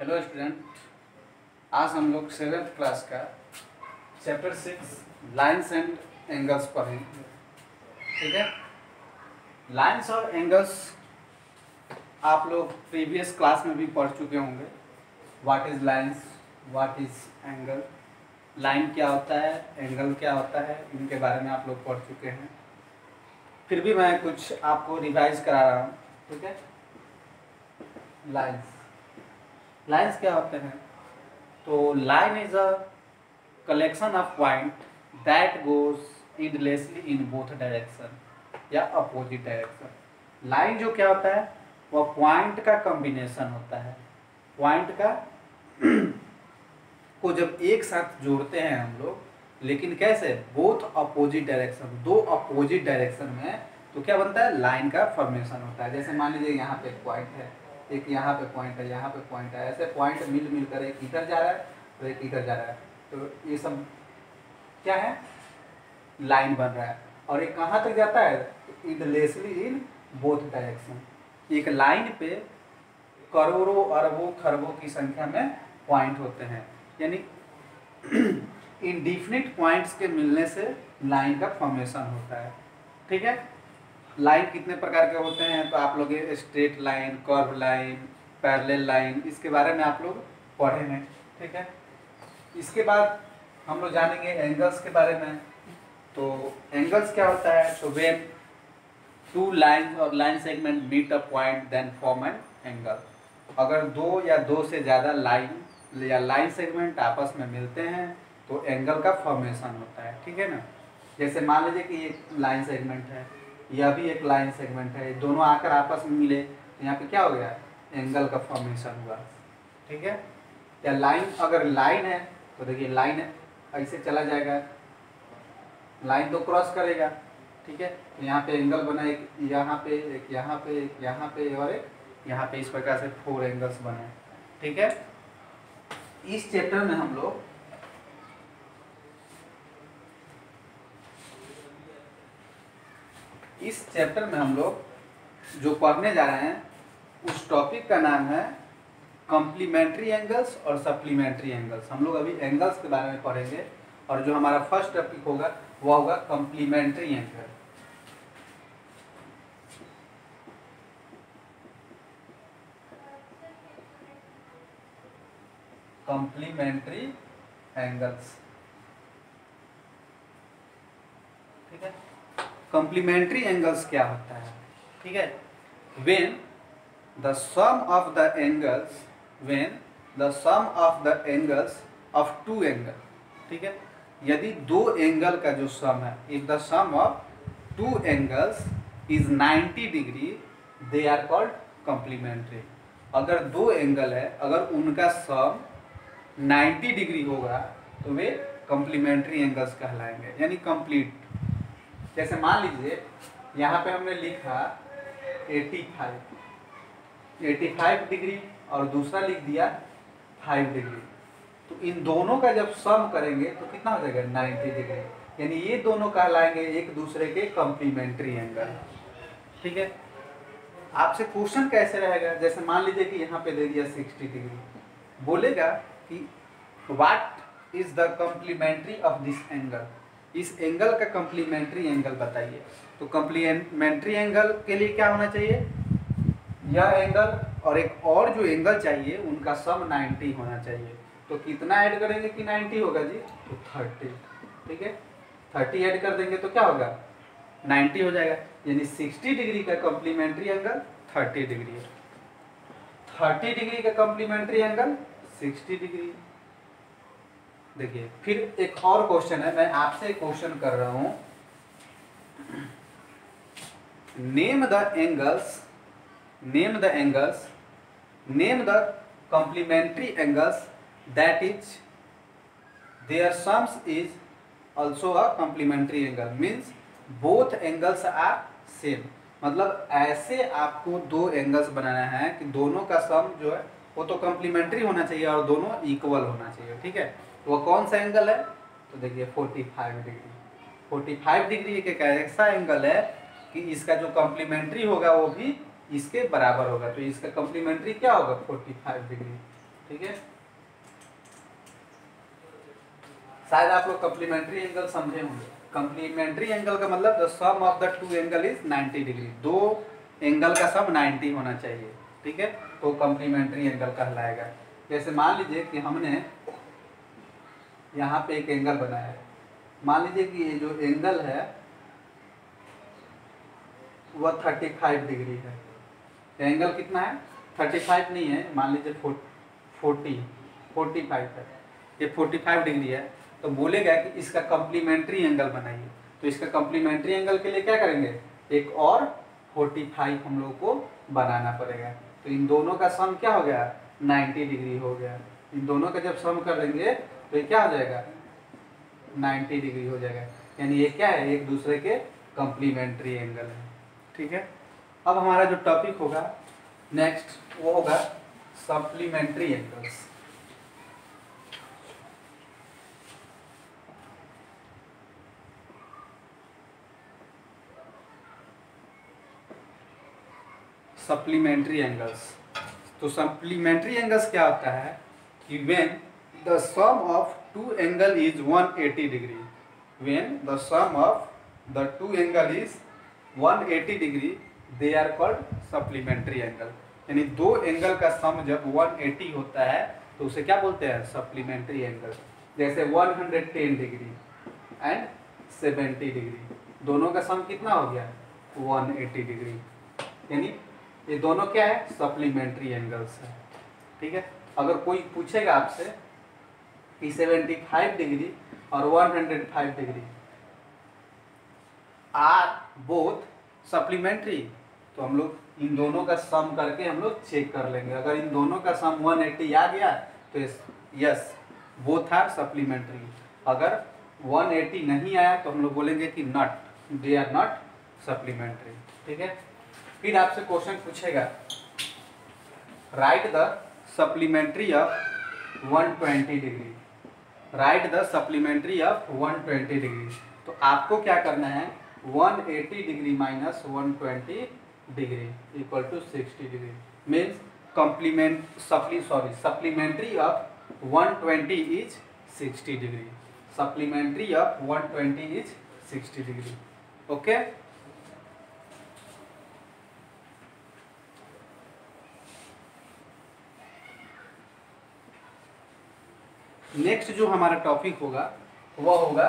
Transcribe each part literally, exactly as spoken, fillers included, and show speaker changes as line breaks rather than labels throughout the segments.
Hello student, आज हम लोग सेवेंथ क्लास का chapter six lines and angles पढ़ेंगे। ठीक है, लाइन्स और एंगल्स आप लोग प्रीवियस क्लास में भी पढ़ चुके होंगे। What is lines, what is angle, line क्या होता है, एंगल क्या होता है, इनके बारे में आप लोग पढ़ चुके हैं। फिर भी मैं कुछ आपको रिवाइज करा रहा हूँ। ठीक है, लाइन्स लाइन्स क्या होते हैं? तो line is a collection of point that goes endlessly in both direction या अपोजिट डायरेक्शन। लाइन जो क्या होता है, वह पॉइंट का कॉम्बिनेशन होता है। पॉइंट का को जब एक साथ जोड़ते हैं हम लोग, लेकिन कैसे, बोथ अपोजिट डायरेक्शन, दो अपोजिट डायरेक्शन में, तो क्या बनता है, लाइन का फॉर्मेशन होता है। जैसे मान लीजिए यहाँ पे एक पॉइंट है, एक यहाँ पे पॉइंट है, यहाँ पे पॉइंट है, ऐसे पॉइंट मिल मिल कर एक इधर जा रहा है तो एक इधर जा रहा है, तो ये सब क्या है, लाइन बन रहा है। और ये कहाँ तक जाता है, इंडलेसली इन बोथ डायरेक्शन। एक लाइन पे करोड़ों अरबों खरबों की संख्या में पॉइंट होते हैं, यानी इनडिफिनिट पॉइंट्स के मिलने से लाइन का फॉर्मेशन होता है। ठीक है, लाइन कितने प्रकार के होते हैं, तो आप लोग straight line, curve line, parallel line, इसके बारे में आप लोग पढ़े हैं। ठीक है, इसके बाद हम लोग जानेंगे एंगल्स के बारे में। तो एंगल्स क्या होता है, तो व्हेन टू लाइन और line segment meet a point then form an angle. अगर दो या दो से ज़्यादा लाइन या लाइन सेगमेंट आपस में मिलते हैं तो एंगल का फॉर्मेशन होता है। ठीक है ना, जैसे मान लीजिए कि एक लाइन सेगमेंट है, यह भी एक लाइन सेगमेंट है, दोनों आकर आपस में मिले तो यहाँ पे क्या हो गया, एंगल का फॉर्मेशन हुआ। ठीक है, या लाइन, अगर लाइन है तो देखिए लाइन ऐसे चला जाएगा, लाइन तो क्रॉस करेगा। ठीक है, तो यहाँ पे एंगल बना, एक यहाँ पे, एक यहाँ पे, एक यहाँ पे और एक यहाँ पे, इस प्रकार से फोर एंगल्स बने। ठीक है, इस चैप्टर में हम लोग इस चैप्टर में हम लोग जो पढ़ने जा रहे हैं उस टॉपिक का नाम है कॉम्प्लीमेंट्री एंगल्स और सप्लीमेंट्री एंगल्स। हम लोग अभी एंगल्स के बारे में पढ़ेंगे और जो हमारा फर्स्ट टॉपिक होगा वह होगा कॉम्प्लीमेंट्री एंगल। Complementary angles. ठीक है, कॉम्प्लीमेंट्री एंगल्स क्या होता है? ठीक है, when the sum of the angles when the sum of the angles of two angle. ठीक है, यदि दो एंगल का जो सम है, if the sum of two angles is ninety degree they are called complementary. अगर दो एंगल है, अगर उनका सम नाइंटी डिग्री होगा तो वे कॉम्प्लीमेंट्री एंगल्स कहलाएंगे, यानी कंप्लीट। जैसे मान लीजिए यहाँ पे हमने लिखा पचासी डिग्री और दूसरा लिख दिया फाइव डिग्री, तो इन दोनों का जब सम करेंगे तो कितना हो जाएगा, नाइंटी डिग्री, यानी ये दोनों कहलाएंगे एक दूसरे के कॉम्प्लीमेंट्री एंगल। ठीक है, आपसे क्वेश्चन कैसे रहेगा, जैसे मान लीजिए कि यहाँ पे दे दिया साठ डिग्री, बोलेगा कि what is the complementary of this angle, इस एंगल का कॉम्प्लीमेंट्री एंगल बताइए। तो कॉम्प्लीमेंट्री एंगल के लिए क्या होना चाहिए, यह एंगल और एक और जो एंगल चाहिए उनका सम नाइंटी होना चाहिए। तो कितना ऐड करेंगे कि नाइंटी होगा जी, तो तीस। ठीक है, तीस ऐड कर देंगे तो क्या होगा, नाइंटी हो जाएगा, यानी साठ डिग्री का कॉम्प्लीमेंट्री एंगल तीस डिग्री है, तीस डिग्री का कॉम्प्लीमेंट्री एंगल साठ डिग्री। देखिए, फिर एक और क्वेश्चन है, मैं आपसे क्वेश्चन कर रहा हूं, name the angles name the angles name the complementary angles that is their sums is also a complementary angle, means both angles are same. मतलब ऐसे आपको दो एंगल्स बनाना है कि दोनों का सम जो है वो तो कॉम्प्लीमेंट्री होना चाहिए और दोनों इक्वल होना चाहिए। ठीक है, वो कौन सा एंगल है, तो देखिए पैंतालीस डिग्री पैंतालीस डिग्री एक ऐसा एंगल है कि इसका जो कॉम्प्लीमेंट्री होगा वो भी इसके बराबर होगा, तो इसका कॉम्प्लीमेंट्री क्या होगा, पैंतालीस डिग्री। ठीक है, शायद आप लोग कम्प्लीमेंट्री एंगल समझे होंगे। कम्प्लीमेंट्री एंगल का मतलब the sum of the two angle is ninety degree, दो एंगल का सम नाइन्टी होना चाहिए, ठीक है, तो कम्प्लीमेंट्री एंगल कहलाएगा। जैसे मान लीजिए कि हमने यहाँ पे एक एंगल बनाया है, मान लीजिए कि ये जो एंगल है वह थर्टी फाइव डिग्री है। एंगल कितना है? थर्टी फाइव नहीं है, मान लीजिए फोर्टी फोर्टी फाइव है, ये फोर्टी फाइव डिग्री है। तो बोलेगा कि इसका कम्प्लीमेंट्री एंगल बनाइए, तो इसका कम्प्लीमेंट्री एंगल के लिए क्या करेंगे, एक और फोर्टी फाइव हम लोग को बनाना पड़ेगा। तो इन दोनों का सम क्या हो गया, नाइन्टी डिग्री हो गया। इन दोनों का जब सम कर देंगे तो ये क्या हो जाएगा, नाइन्टी डिग्री हो जाएगा। यानी ये क्या है, एक दूसरे के कम्प्लीमेंट्री एंगल है, ठीक है। अब हमारा जो टॉपिक होगा नेक्स्ट वो होगा सप्लीमेंट्री एंगल्स। सप्लीमेंट्री एंगल्स, तो सप्लीमेंट्री एंगल्स क्या होता है कि when the sum of two angle is one eighty degree, when the sum of the two angle is one eighty degree they are called supplementary angle. यानी दो angle का सम जब one eighty होता है तो उसे क्या बोलते हैं, सप्लीमेंट्री एंगल। जैसे one hundred ten degree and seventy degree, दोनों का सम कितना हो गया, वन एटी डिग्री। यानी ये दोनों क्या है, सप्लीमेंट्री एंगल्स है, ठीक है। अगर कोई पूछेगा आपसे कि सेवेंटी फाइव डिग्री और one hundred five degree are both supplementary, तो हम लोग इन दोनों का सम करके हम लोग चेक कर लेंगे। अगर इन दोनों का सम वन एटी आ गया तो यस बोथ आर सप्लीमेंट्री। अगर वन एटी नहीं आया तो हम लोग बोलेंगे कि not, they are not supplementary, ठीक है। फिर आपसे क्वेश्चन पूछेगा write the supplementary of one twenty degree, write the supplementary of one twenty degree. तो आपको क्या करना है, one eighty degree minus one twenty degree equal to sixty degree, means complement supple sorry supplementary of one twenty is sixty degree, supplementary of one twenty is sixty degree, okay. Next जो हमारा topic होगा वह होगा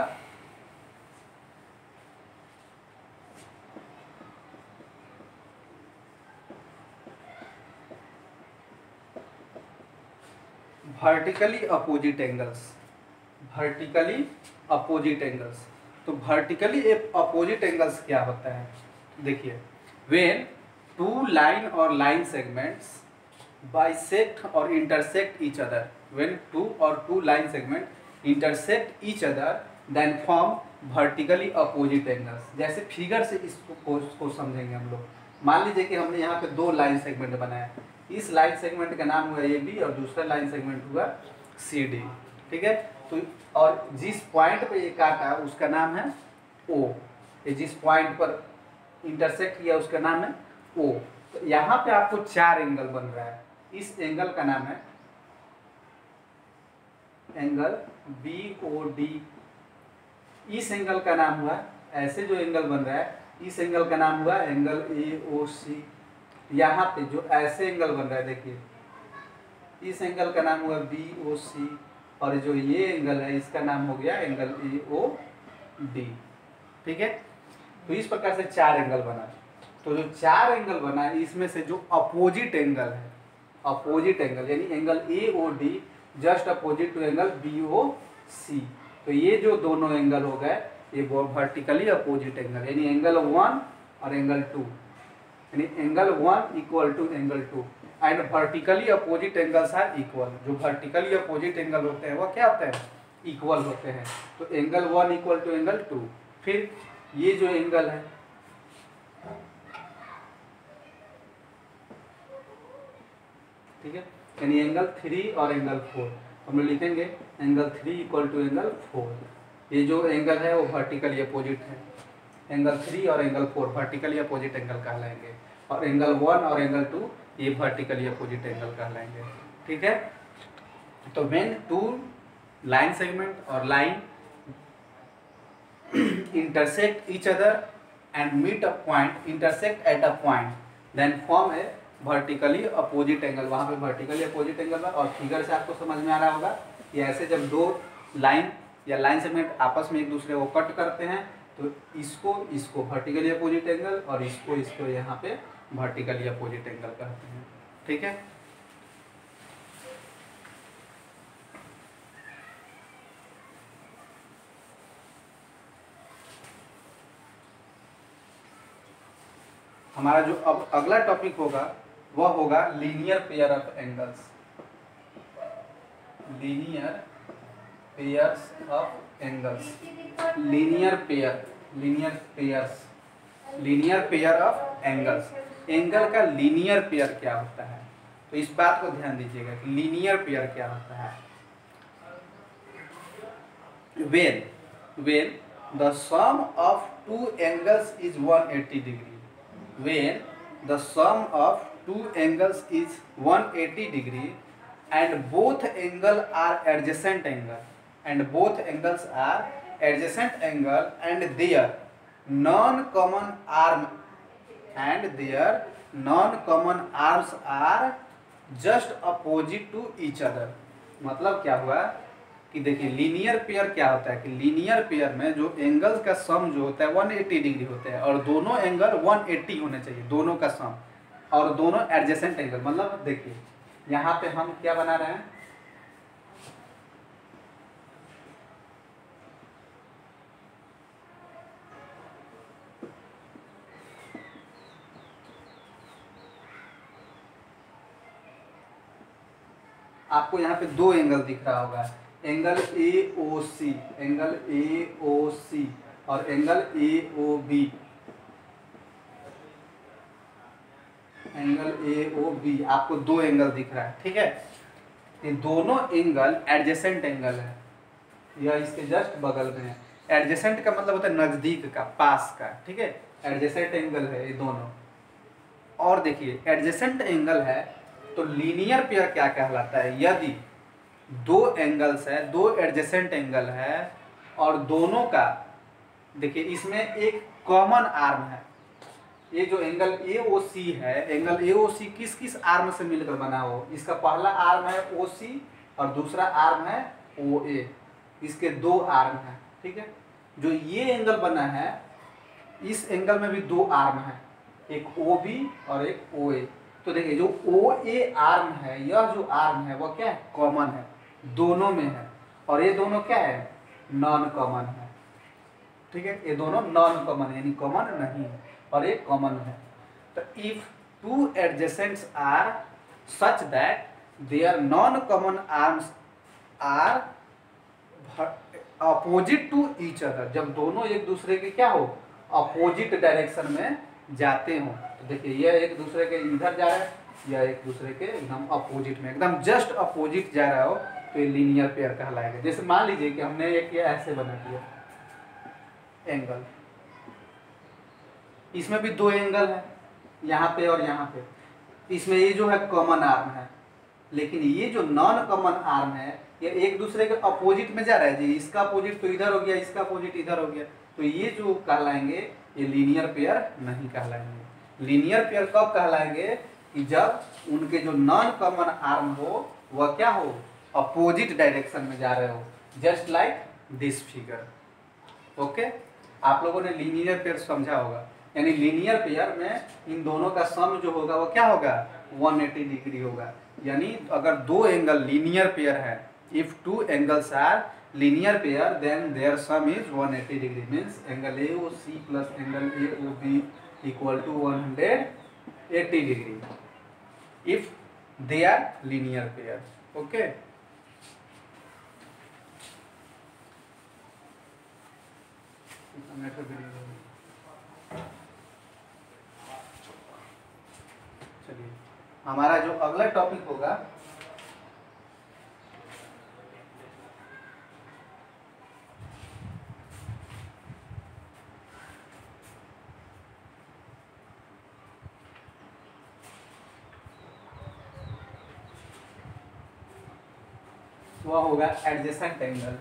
vertically opposite angles, vertically opposite angles. तो vertically opposite angles क्या होता है, देखिए, व्हेन टू लाइन और लाइन सेगमेंट्स बाइसेक्ट और intersect each other, when two or two line segment intersect each other then form vertically opposite angles। जैसे figure से इसको को, को समझेंगे हम लोग। मान लीजिए कि हमने यहाँ पे दो लाइन सेगमेंट बनाया, इस लाइन सेगमेंट का नाम हुआ ए बी और दूसरा लाइन सेगमेंट हुआ सी डी, ठीक है। तो और जिस पॉइंट पे ये काटा उसका नाम है ओ, ये जिस पॉइंट पर इंटरसेक्ट किया उसका नाम है ओ। तो यहाँ पे आपको चार एंगल बन रहा है, इस एंगल का नाम है एंगल बी ओ डी, इस एंगल का नाम हुआ, ऐसे जो एंगल बन रहा है इस एंगल का नाम हुआ एंगल ए ओ सी। यहाँ पे जो ऐसे एंगल बन रहा है देखिए, इस एंगल का नाम हुआ बी ओ सी, और जो ये एंगल है इसका नाम हो गया एंगल ए ओ डी, ठीक है। तो इस प्रकार से चार एंगल बना। तो जो चार एंगल बना इसमें से जो अपोजिट एंगल है, अपोजिट एंगल यानी angle A O D just opposite to angle B O C, तो ये जो दोनों एंगल हो गए ये वर्टिकली अपोजिट एंगल, यानी एंगल वन और एंगल टू, यानी angle one equal to angle two and vertically opposite angles are equal. जो वर्टिकली अपोजिट एंगल होते हैं वो क्या होते हैं, इक्वल होते हैं। तो angle one equal to angle two. फिर ये जो एंगल है ठीक है, यानी एंगल थ्री और एंगल फोर हम लोग लिखेंगे angle three equal to angle four. ये जो एंगल है वो वर्टिकली अपोजिट है, एंगल थ्री और angle four vertically opposite angle कहलाएंगे, और एंगल वन और एंगल टू ये वर्टिकली अपोजिट एंगल कहलाएंगे, ठीक है। तो व्हेन टू लाइन सेगमेंट और line intersect each other and meet a point, intersect at a point, then form a vertically opposite angle। वहाँ पे vertically opposite angle है। और फिगर से आपको समझ में आ रहा होगा कि ऐसे जब दो लाइन या लाइन सेगमेंट आपस में एक दूसरे को कट करते हैं तो इसको इसको वर्टिकली अपोजिट एंगल और इसको इसको यहाँ पे वर्टिकली अपोजिट एंगल कहते हैं। ठीक है, हमारा जो अब अगला टॉपिक होगा वह होगा linear pair of angles. Linear pairs of angles, linear pair, linear pairs, linear pair of angles. Angle का लीनियर पेयर क्या होता है, तो इस बात को ध्यान दीजिएगा कि लीनियर पेयर क्या होता है। When when the sum of two angles is one eighty degree, when the sum of two angles is one eighty degree and both angle are adjacent angle and both angles are adjacent angle and their non-common arm and their non-common arms are just opposite to each other। मतलब क्या हुआ कि देखिए linear pair क्या होता है कि linear pair में जो एंगल्स का सम जो होता है एक सौ अस्सी डिग्री होता है और दोनों एंगल एक सौ अस्सी होने चाहिए, दोनों का सम, और दोनों एडजेसेंट एंगल। मतलब देखिए यहाँ पे हम क्या बना रहे हैं, आपको यहाँ पे दो एंगल दिख रहा होगा, angle A O C, angle A O C और angle A O B, angle A O B, आपको दो एंगल दिख रहा है। ठीक है, ये दोनों एंगल एडजेसेंट एंगल है, यह इसके जस्ट बगल में है। एडजेसेंट का मतलब होता है नजदीक का, पास का। ठीक है, एडजेसेंट एंगल है ये दोनों। और देखिए एडजेसेंट एंगल है तो लीनियर पेयर क्या कहलाता है, यदि दो एंगल्स है, दो एडजेसेंट एंगल है और दोनों का देखिए इसमें एक कॉमन आर्म है। ये जो एंगल ए ओ सी है, एंगल ए ओ सी किस किस आर्म से मिलकर बना हो, इसका पहला आर्म है ओ सी और दूसरा आर्म है ओ ए, इसके दो आर्म हैं। ठीक है, जो ये एंगल बना है इस एंगल में भी दो आर्म है, एक ओ बी और एक ओ ए। तो देखिए जो ओ ए आर्म है, यह जो आर्म है वह क्या है, कॉमन है, दोनों में है, और ये दोनों क्या है, नॉन कॉमन है। ठीक है, ये दोनों नॉन कॉमन है, यानी कॉमन नहीं है, और एक कॉमन है। तो if two adjacents are such that their non common arms are opposite to each other, जब दोनों एक दूसरे के क्या हो, अपोजिट डायरेक्शन में जाते हो। तो देखिए यह एक दूसरे के इधर जा रहा है, यह एक दूसरे के एकदम अपोजिट में, एकदम जस्ट अपोजिट जा रहा हो, तो ये लीनियर पेयर कहलाएगा। जैसे मान लीजिए कि हमने एक ये ऐसे बना दिया एंगल, इसमें भी दो एंगल है, यहाँ पे और यहाँ पे, इसमें ये जो है कॉमन आर्म है, लेकिन ये जो नॉन कॉमन आर्म है ये एक दूसरे के अपोजिट में जा रहा है जी, इसका अपोजिट तो इधर हो गया, इसका अपोजिट इधर हो गया, तो ये जो कहलाएंगे ये लीनियर पेयर नहीं कहलाएंगे। लीनियर पेयर कब कहलाएंगे, कि जब उनके जो नॉन कॉमन आर्म हो वह क्या हो, अपोजिट डायरेक्शन में जा रहे हो, just like this figure. Okay, आप लोगों ने लीनियर पेयर समझा होगा, यानी लीनियर पेयर में इन दोनों का सम जो होगा वो क्या होगा, एक सौ अस्सी डिग्री होगा। यानी अगर दो एंगल लीनियर पेयर है, if two angles are linear pair then their sum is one hundred eighty degree, means angle A O C plus angle A O B equal to one hundred eighty degree if they are linear pair। okay, चलिए हमारा जो अगला topic होगा वह होगा adjacent angle.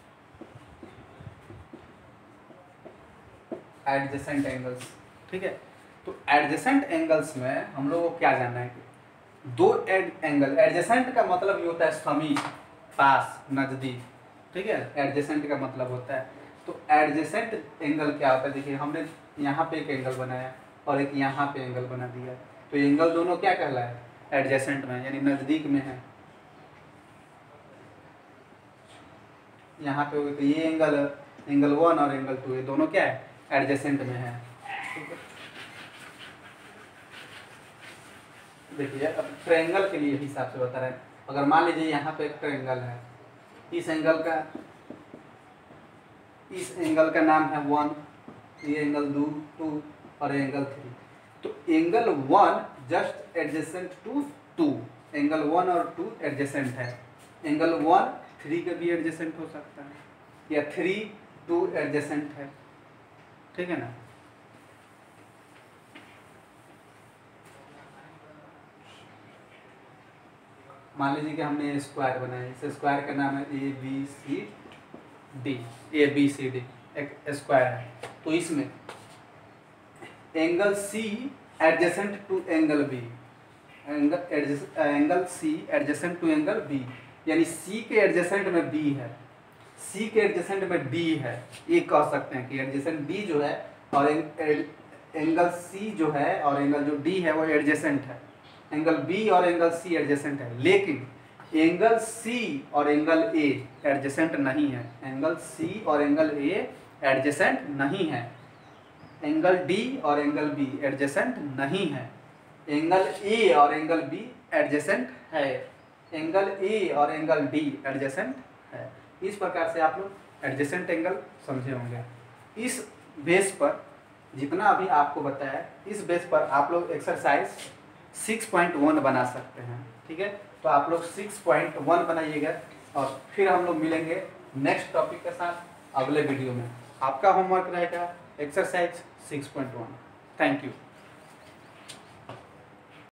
Adjacent angles, ठीक है। तो एडजेसेंट एंगल्स में हम लोग को क्या जानना है कि दो एड एंगल, एडजेसेंट का मतलब ये होता है समीप, पास, नजदीक, ठीक है। एडजेसेंट का मतलब होता है, तो एडजेसेंट एंगल क्या होता है, देखिए हमने यहाँ पे एक एंगल बनाया और एक यहाँ पे एंगल बना दिया, तो एंगल दोनों क्या कहलाए, एडजेसेंट में, यानी नजदीक में है। यहाँ पे हो गया, तो ये एंगल एंगल वन और एंगल टू, ये दोनों क्या है, एडजेसेंट में है, ठीक है। देखिए अब ट्रायंगल के लिए हिसाब से बता रहे हैं, अगर मान लीजिए यहाँ पे एक ट्रायंगल है, इस एंगल का इस एंगल का नाम है वन, ये एंगल दो टू और एंगल थ्री, तो angle one just adjacent to two, angle one और टू एडजेसेंट है, एंगल वन थ्री का भी एडजेसेंट हो सकता है, या थ्री टू एडजेसेंट है, ठीक है ना। मान लीजिए कि हमने स्क्वायर बनाया, इस स्क्वायर का नाम है A B C D, A B C D एक स्क्वायर है, तो इसमें angle C adjacent to angle B, angle angle C adjacent to angle B, यानी सी के एडजेसेंट में बी है, सी के एडजेसेंट में डी है, ये कह सकते हैं कि एडजेसेंट बी जो है और एंगल सी जो है और एंगल जो डी है वो एडजेसेंट है, एंगल बी और एंगल सी एडजेसेंट है, लेकिन एंगल सी और एंगल ए एडजेसेंट नहीं है, एंगल सी और एंगल ए एडजेसेंट नहीं है, एंगल डी और एंगल बी एडजेसेंट नहीं है, एंगल ए और एंगल बी एडजेसेंट है, एंगल ए और एंगल डी एडजेसेंट है। इस प्रकार से आप लोग एडजेसेंट एंगल समझे होंगे। इस बेस पर जितना अभी आपको बताया, इस बेस पर आप लोग एक्सरसाइज सिक्स पॉइंट वन बना सकते हैं, ठीक है। तो आप लोग सिक्स पॉइंट वन बनाइएगा और फिर हम लोग मिलेंगे नेक्स्ट टॉपिक के साथ अगले वीडियो में। आपका होमवर्क रहेगा exercise six point one. Thank you.